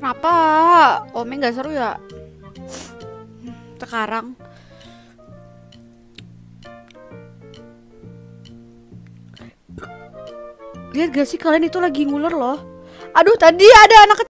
Kenapa? Ome gak seru ya? Sekarang lihat gak sih kalian itu lagi nguler loh. Aduh, tadi ada anak kecil